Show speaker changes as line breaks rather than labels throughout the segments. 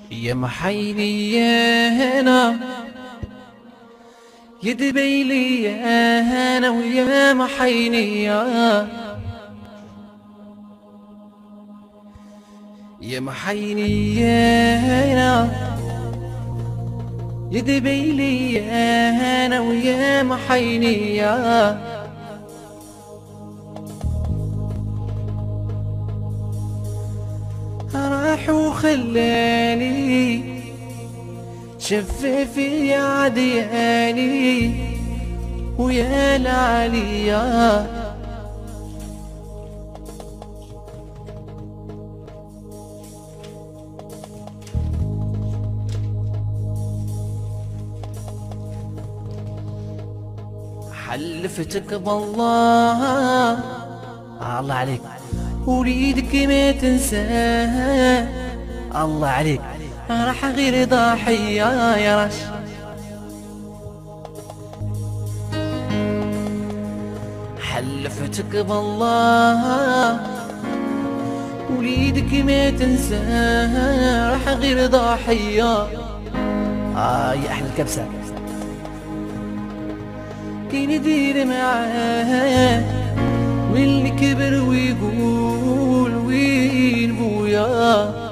يا محيني يا هنا يا دبيلي يا هنا ويا محيني يا محيني يا هنا يا دبيلي يا هنا ويا محيني راح وخلاني شفافي عدياني ويا العليا حلفتك بالله الله عليك اريدك ما تنساه الله عليك راح غير ضحية يا رش حلفتك بالله وليدك ما تنساه راح غير ضحية يا أحلى الكبسة كي ندير معاه واللي كبر ويقول وين بويا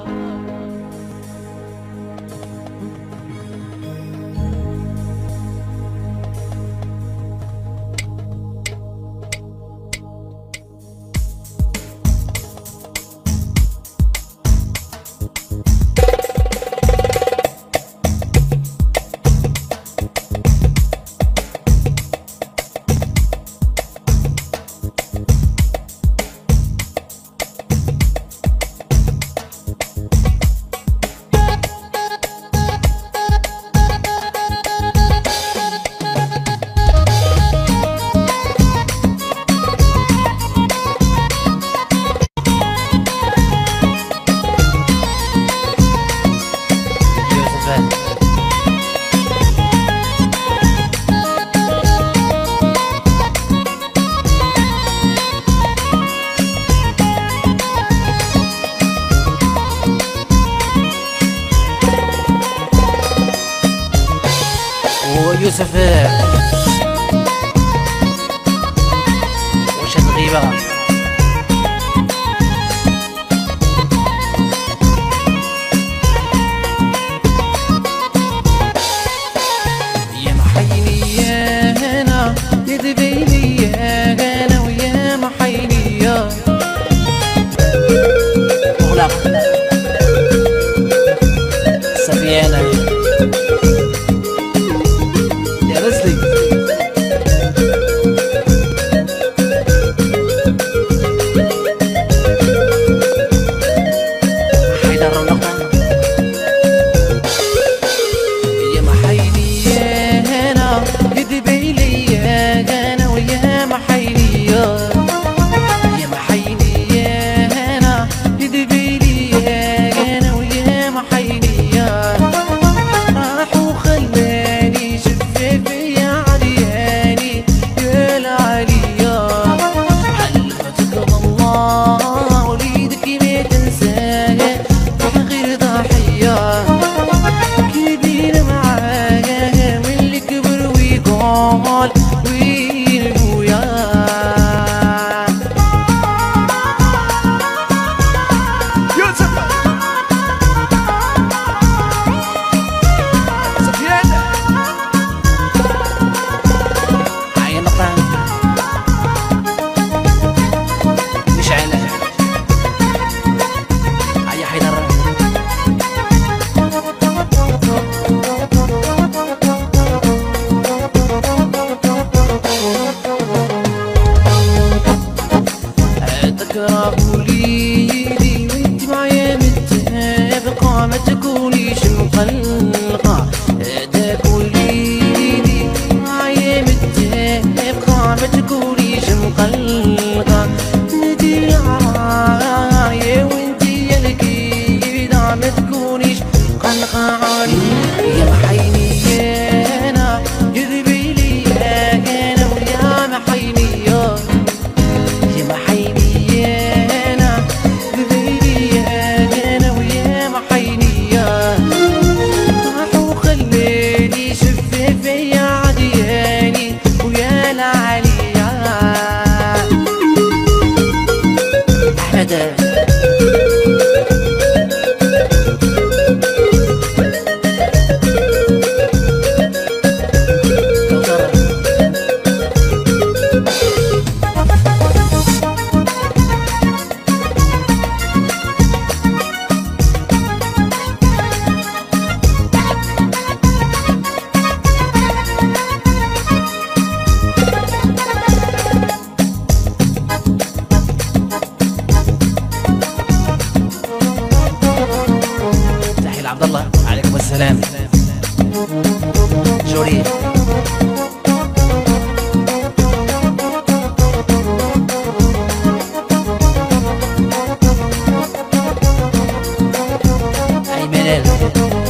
يوسف وش الغيبة يا محيني يا هنا يا دبيلي يا هنا ويا محيني يا مغلق سفيانة وليدي وانت معايا متابقة ما تكونيش مقلقة هداك وليدي معايا متابقة ما تكونيش مقلقة ندير عرايا وانت يا الكيدة ما تكونيش مقلقة علي يا محيني يا انا جذبي لي يا انا ويا محيني يا محيني يا أنا دبيلي يا أنا ويا محيني يا عبد الله عليكم السلام. جوري أي منال